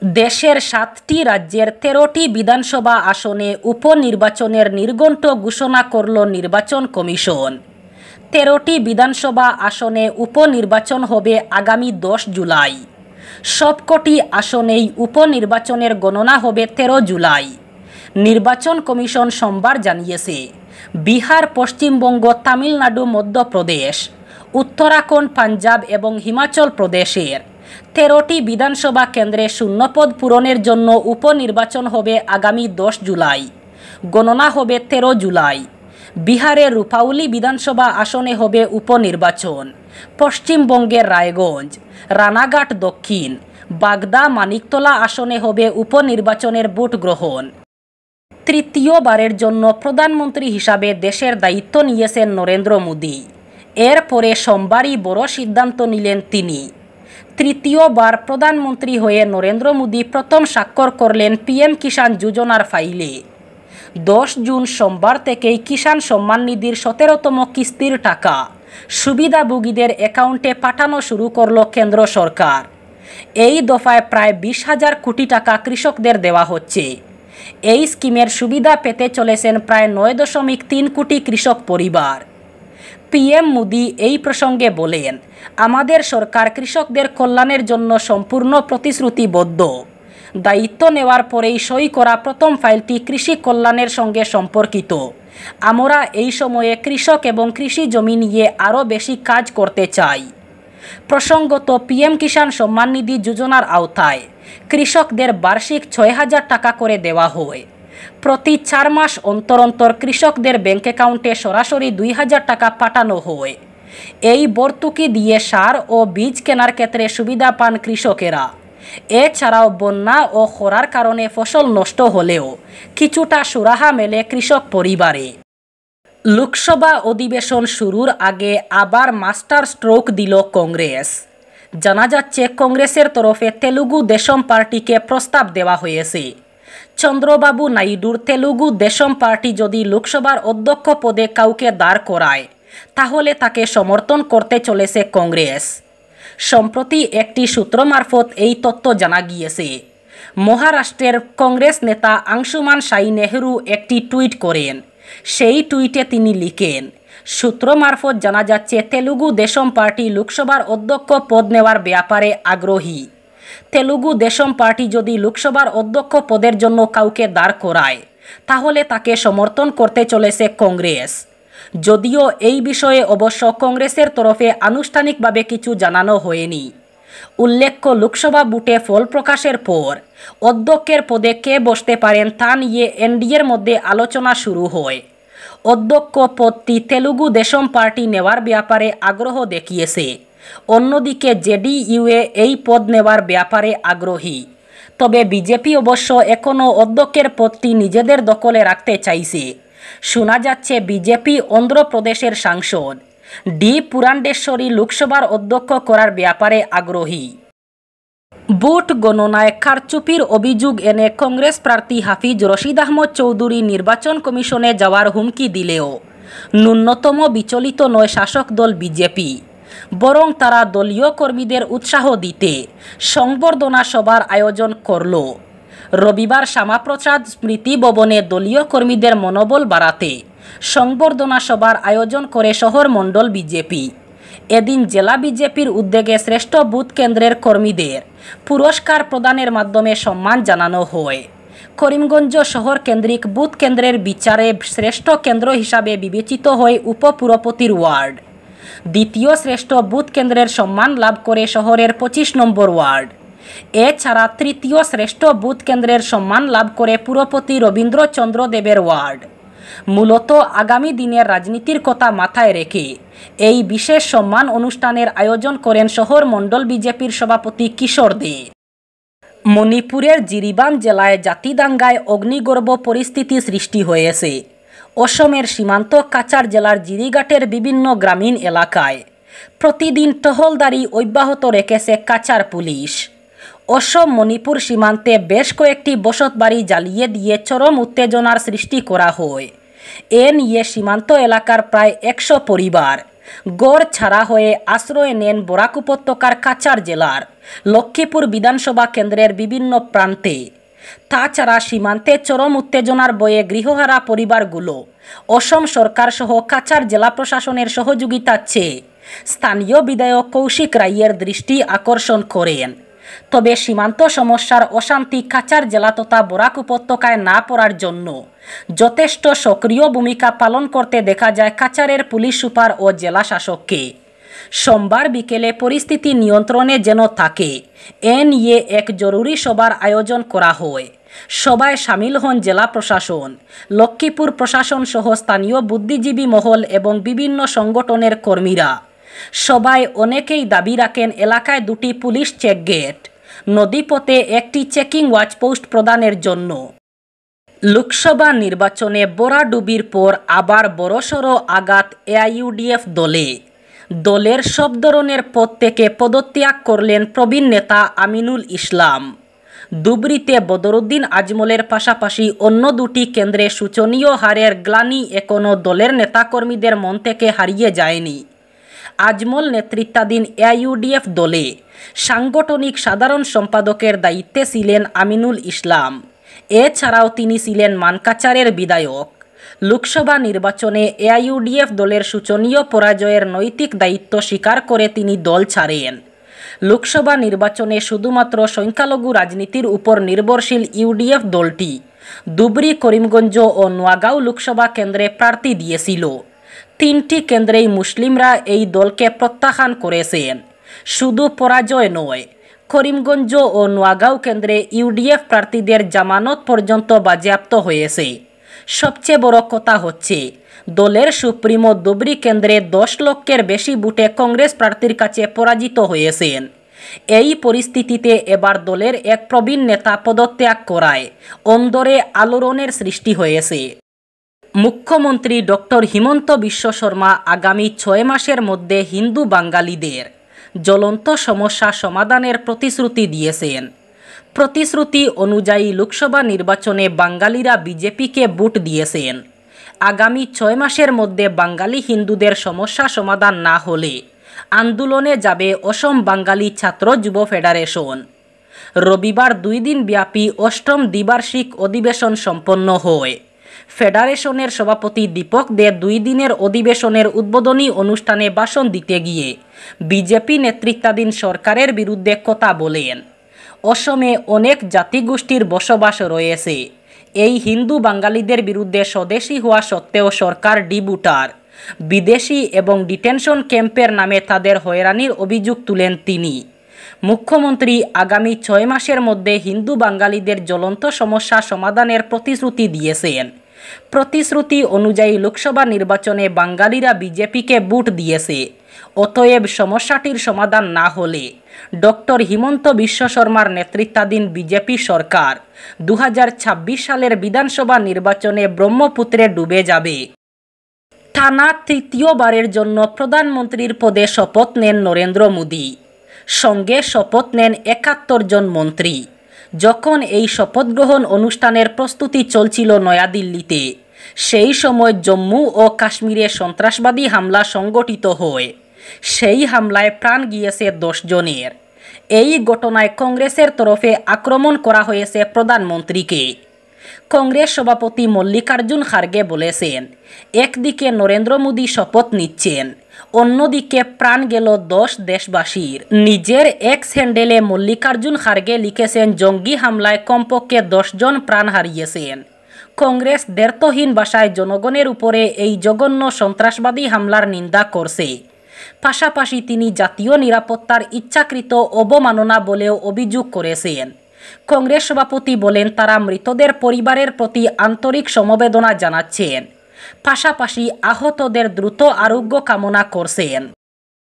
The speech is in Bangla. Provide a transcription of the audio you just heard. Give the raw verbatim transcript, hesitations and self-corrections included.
দেশের সাতটি রাজ্যের তেরোটি বিধানসভা আসনে উপনির্বাচনের নির্ঘণ্ট ঘোষণা করল নির্বাচন কমিশন। তেরোটি বিধানসভা আসনে উপনির্বাচন হবে আগামী দশ জুলাই। সবকটি আসনেই উপনির্বাচনের গণনা হবে তেরো জুলাই। নির্বাচন কমিশন সোমবার জানিয়েছে, বিহার, পশ্চিমবঙ্গ, তামিলনাড়ু, মধ্যপ্রদেশ, উত্তরাখণ্ড, পাঞ্জাব এবং হিমাচল প্রদেশের তেরোটি বিধানসভা কেন্দ্রে শূন্যপদ পূরণের জন্য উপনির্বাচন হবে আগামী দশ জুলাই। গণনা হবে তেরো জুলাই। বিহারের রূপাউলি বিধানসভা আসনে হবে উপনির্বাচন। পশ্চিমবঙ্গের রায়গঞ্জ, রানাঘাট দক্ষিণ, বাগদা, মানিকতলা আসনে হবে উপনির্বাচনের ভোট গ্রহণ। তৃতীয়বারের জন্য প্রধানমন্ত্রী হিসাবে দেশের দায়িত্ব নিয়েছেন নরেন্দ্র মোদী। এরপরে সোমবারই বড় সিদ্ধান্ত নিলেন তিনি। তৃতীয়বার প্রধানমন্ত্রী হয়ে নরেন্দ্র মোদী প্রথম স্বাক্ষর করলেন পিএম কিষাণ যোজনার ফাইলে। দশ জুন সোমবার থেকেই কিষাণ সম্মান নিধির সতেরোতম কিস্তির টাকা সুবিধাভোগীদের অ্যাকাউন্টে পাঠানো শুরু করল কেন্দ্র সরকার। এই দফায় প্রায় বিশ হাজার কোটি টাকা কৃষকদের দেওয়া হচ্ছে। এই স্কিমের সুবিধা পেতে চলেছেন প্রায় নয় দশমিক তিন কোটি কৃষক পরিবার। পিএম মোদী এই প্রসঙ্গে বলেন, আমাদের সরকার কৃষকদের কল্যাণের জন্য সম্পূর্ণ প্রতিশ্রুতিবদ্ধ। দায়িত্ব নেওয়ার পরেই সই করা প্রথম ফাইলটি কৃষি কল্যাণের সঙ্গে সম্পর্কিত। আমরা এই সময়ে কৃষক এবং কৃষি জমি নিয়ে আরও বেশি কাজ করতে চাই। প্রসঙ্গত, পিএম কিষাণ সম্মান নিধি যোজনার আওতায় কৃষকদের বার্ষিক ছয় হাজার টাকা করে দেওয়া হয়। প্রতি চার মাস অন্তর অন্তর কৃষকদের ব্যাংক অ্যাকাউন্টে সরাসরি দুই হাজার টাকা পাঠানো হয়। এই ভর্তুকি দিয়ে সার ও বীজ কেনার ক্ষেত্রে সুবিধা পান কৃষকেরা। এছাড়াও বন্যা ও খরার কারণে ফসল নষ্ট হলেও কিছুটা সুরাহা মেলে কৃষক পরিবারে। লোকসভা অধিবেশন শুরুর আগে আবার মাস্টার স্ট্রোক দিল কংগ্রেস। জানা যাচ্ছে, কংগ্রেসের তরফে তেলুগু দেশম পার্টিকে প্রস্তাব দেওয়া হয়েছে। চন্দ্রবাবু নাইডুর তেলুগু দেশম পার্টি যদি লোকসভার অধ্যক্ষ পদে কাউকে দাঁড় করায়, তাহলে তাকে সমর্থন করতে চলেছে কংগ্রেস। সম্প্রতি একটি সূত্র মারফত এই তথ্য জানা গিয়েছে। মহারাষ্ট্রের কংগ্রেস নেতা আংশুমান সাই নেহরু একটি টুইট করেন। সেই টুইটে তিনি লিখেন, সূত্র মারফত জানা যাচ্ছে, তেলুগু দেশম পার্টি লোকসভার অধ্যক্ষ পদ নেওয়ার ব্যাপারে আগ্রহী। তেলুগু দেশম পার্টি যদি লোকসভার অধ্যক্ষ পদের জন্য কাউকে দাঁড় করায়, তাহলে তাকে সমর্থন করতে চলেছে কংগ্রেস। যদিও এই বিষয়ে অবশ্য কংগ্রেসের তরফে আনুষ্ঠানিকভাবে কিছু জানানো হয়নি। উল্লেখ্য, লোকসভা ভোটে ফল প্রকাশের পর অধ্যক্ষের পদে কে বসতে পারেন তা নিয়ে এনডিএর মধ্যে আলোচনা শুরু হয়। অধ্যক্ষ পদটি তেলুগু দেশম পার্টি নেওয়ার ব্যাপারে আগ্রহ দেখিয়েছে। অন্যদিকে জেডিইউএ এই পদ নেওয়ার ব্যাপারে আগ্রহী। তবে বিজেপি অবশ্য এখনও অধ্যক্ষের পদটি নিজেদের দখলে রাখতে চাইছে। শোনা যাচ্ছে, বিজেপি অন্ধ্রপ্রদেশের সাংসদ ডি পুরান্ডেশ্বরী লোকসভার অধ্যক্ষ করার ব্যাপারে আগ্রহী। ভোট গণনায় কারচুপির অভিযোগ এনে কংগ্রেস প্রার্থী হাফিজ রশিদ আহমদ চৌধুরী নির্বাচন কমিশনে যাওয়ার হুমকি দিলেও ন্যূনতম বিচলিত নয় শাসক দল বিজেপি। বরং তারা দলীয় কর্মীদের উৎসাহ দিতে সংবর্ধনা সভার আয়োজন করল। রবিবার শ্যামাপ্রসাদ স্মৃতি ভবনে দলীয় কর্মীদের মনোবল বাড়াতে সংবর্ধনা সভার আয়োজন করে শহর মণ্ডল বিজেপি। এদিন জেলা বিজেপির উদ্যোগে শ্রেষ্ঠ বুথ কেন্দ্রের কর্মীদের পুরস্কার প্রদানের মাধ্যমে সম্মান জানানো হয়। করিমগঞ্জ শহর কেন্দ্রিক বুথ কেন্দ্রের বিচারে শ্রেষ্ঠ কেন্দ্র হিসাবে বিবেচিত হয় উপপুরপতির ওয়ার্ড। দ্বিতীয় শ্রেষ্ঠ বুথ কেন্দ্রের সম্মান লাভ করে শহরের পঁচিশ নম্বর ওয়ার্ড। এছাড়া তৃতীয় শ্রেষ্ঠ বুথ কেন্দ্রের সম্মান লাভ করে পুরপতি রবীন্দ্রচন্দ্র দেবের ওয়ার্ড। মূলত আগামী দিনের রাজনীতির কথা মাথায় রেখে এই বিশেষ সম্মান অনুষ্ঠানের আয়োজন করেন শহর মণ্ডল বিজেপির সভাপতি কিশোর দে। মণিপুরের জিরিবাম জেলায় জাতিদাঙ্গায় অগ্নিগর্ভ পরিস্থিতি সৃষ্টি হয়েছে। অসমের সীমান্ত কাছাড় জেলার জিরিঘাটের বিভিন্ন গ্রামীণ এলাকায় প্রতিদিন টহলদারি অব্যাহত রেখেছে কাছাড় পুলিশ। অসম মণিপুর সীমান্তে বেশ কয়েকটি বসতবাড়ি জ্বালিয়ে দিয়ে চরম উত্তেজনার সৃষ্টি করা হয়। এ নিয়ে সীমান্ত এলাকার প্রায় একশো পরিবার গড় ছাড়া হয়ে আশ্রয় নেন বরাক উপত্যকার কাছাড় জেলার লক্ষ্মীপুর বিধানসভা কেন্দ্রের বিভিন্ন প্রান্তে। তাছাড়া সীমান্তে চরম উত্তেজনার বয়ে গৃহহারা পরিবারগুলো অসম সরকার সহ কাছাড় জেলা প্রশাসনের সহযোগিতা চেয়ে স্থানীয় বিধায়ক কৌশিক রায়ের দৃষ্টি আকর্ষণ করেন। তবে সীমান্ত সমস্যার অশান্তি কাছাড় জেলা তথা বরাক উপত্যকায় না পড়ার জন্য যথেষ্ট সক্রিয় ভূমিকা পালন করতে দেখা যায় কাছাড়ের পুলিশ সুপার ও জেলা শাসককে। সোমবার বিকেলে পরিস্থিতি নিয়ন্ত্রণে যেন থাকে এ নিয়ে এক জরুরি সভার আয়োজন করা হয়। সভায় সামিল হন জেলা প্রশাসন, লক্ষ্মীপুর প্রশাসন সহ স্থানীয় বুদ্ধিজীবী মহল এবং বিভিন্ন সংগঠনের কর্মীরা। সভায় অনেকেই দাবি রাখেন এলাকায় দুটি পুলিশ চেকগেট, নদীপথে একটি চেকিং ওয়াচপোস্ট প্রদানের জন্য। লোকসভা নির্বাচনে বরাডুবির পর আবার বড়সড় আঘাত এআইইউডিএফ দলে। দলের সব ধরনের পদ থেকে পদত্যাগ করলেন প্রবীণ নেতা আমিনুল ইসলাম। ধুবড়ীতে বদরুদ্দিন আজমলের পাশাপাশি অন্য দুটি কেন্দ্রে শোচনীয় হারের গ্লানি এখনও দলের নেতাকর্মীদের মন থেকে হারিয়ে যায়নি। আজমল নেতৃত্বাধীন এআইইউডিএফ দলে সাংগঠনিক সাধারণ সম্পাদকের দায়িত্বে ছিলেন আমিনুল ইসলাম। এছাড়াও তিনি ছিলেন মানকাচারের বিধায়ক। লোকসভা নির্বাচনে এআইইউডিএফ দলের শোচনীয় পরাজয়ের নৈতিক দায়িত্ব স্বীকার করে তিনি দল ছাড়েন। লোকসভা নির্বাচনে শুধুমাত্র সংখ্যালঘু রাজনীতির উপর নির্ভরশীল ইউডিএফ দলটি ধুবড়ী, করিমগঞ্জ ও নোয়াগাঁও লোকসভা কেন্দ্রে প্রার্থী দিয়েছিল। তিনটি কেন্দ্রেই মুসলিমরা এই দলকে প্রত্যাখ্যান করেছেন। শুধু পরাজয় নয়, করিমগঞ্জ ও নোয়াগাঁও কেন্দ্রে ইউডিএফ প্রার্থীদের জামানত পর্যন্ত বাজেয়াপ্ত হয়েছে। সবচেয়ে বড় কথা হচ্ছে দলের সুপ্রিমো ধুবড়ী কেন্দ্রে দশ লক্ষের বেশি ভোটে কংগ্রেস প্রার্থীর কাছে পরাজিত হয়েছেন। এই পরিস্থিতিতে এবার দলের এক প্রবীণ নেতা পদত্যাগ করায় অন্দরে আলোড়নের সৃষ্টি হয়েছে। মুখ্যমন্ত্রী ডক্টর হিমন্ত বিশ্ব শর্মা আগামী ছয় মাসের মধ্যে হিন্দু বাঙালিদের জ্বলন্ত সমস্যা সমাধানের প্রতিশ্রুতি দিয়েছেন। প্রতিশ্রুতি অনুযায়ী লোকসভা নির্বাচনে বাঙালিরা বিজেপিকে ভোট দিয়েছেন। আগামী ছয় মাসের মধ্যে বাঙালি হিন্দুদের সমস্যা সমাধান না হলে আন্দোলনে যাবে অসম বাঙালি ছাত্র যুব ফেডারেশন। রবিবার দুই দিন ব্যাপী অষ্টম দ্বিবার্ষিক অধিবেশন সম্পন্ন হয়। ফেডারেশনের সভাপতি দীপক দে দুই দিনের অধিবেশনের উদ্বোধনী অনুষ্ঠানে ভাষণ দিতে গিয়ে বিজেপি নেতৃত্বাধীন সরকারের বিরুদ্ধে কথা বলেন। অসমে অনেক জাতিগোষ্ঠীর বসবাস রয়েছে। এই হিন্দু বাঙালিদের বিরুদ্ধে স্বদেশী হওয়া সত্ত্বেও সরকার ডিবুটার, বিদেশি এবং ডিটেনশন ক্যাম্পের নামে তাদের হয়রানির অভিযোগ তুলেন তিনি। মুখ্যমন্ত্রী আগামী ছয় মাসের মধ্যে হিন্দু বাঙালিদের জ্বলন্ত সমস্যা সমাধানের প্রতিশ্রুতি দিয়েছেন। প্রতিশ্রুতি অনুযায়ী লোকসভা নির্বাচনে বাঙালিরা বিজেপিকে ভোট দিয়েছে। অতএব সমস্যাটির সমাধান না হলে ডক্টর হিমন্ত বিশ্ব শর্মার নেতৃত্বাধীন বিজেপি সরকার দু হাজার ছাব্বিশ সালের বিধানসভা নির্বাচনে ব্রহ্মপুত্রে ডুবে যাবে। টানা তৃতীয়বারের জন্য প্রধানমন্ত্রীর পদে শপথ নেন নরেন্দ্র মোদী। সঙ্গে শপথ নেন একাত্তর জন মন্ত্রী। যখন এই শপথ গ্রহণ অনুষ্ঠানের প্রস্তুতি চলছিল নয়াদিল্লিতে, সেই সময় জম্মু ও কাশ্মীরে সন্ত্রাসবাদী হামলা সংগঠিত হয়। সেই হামলায় প্রাণ গিয়েছে দশ জনের। এই ঘটনায় কংগ্রেসের তরফে আক্রমণ করা হয়েছে প্রধানমন্ত্রীকে। কংগ্রেস সভাপতি মল্লিকার্জুন খার্গে বলেছেন, একদিকে নরেন্দ্র মোদী শপথ নিচ্ছেন, অন্যদিকে প্রাণ গেল দশ দেশবাসীর। নিজের এক্স হ্যান্ডেলে মল্লিকার্জুন খার্গে লিখেছেন, জঙ্গি হামলায় কমপক্ষে দশ জন প্রাণ হারিয়েছেন। কংগ্রেস দ্ব্যর্থহীন ভাষায় জনগণের উপরে এই জঘন্য সন্ত্রাসবাদী হামলার নিন্দা করছে। পাশাপাশি তিনি জাতীয় নিরাপত্তার ইচ্ছাকৃত অবমাননা বলেও অভিযোগ করেছেন। কংগ্রেস সভাপতি বলেন, তারা মৃতদের পরিবারের প্রতি আন্তরিক সমবেদনা জানাচ্ছেন, পাশাপাশি আহতদের দ্রুত আরোগ্য কামনা করছেন।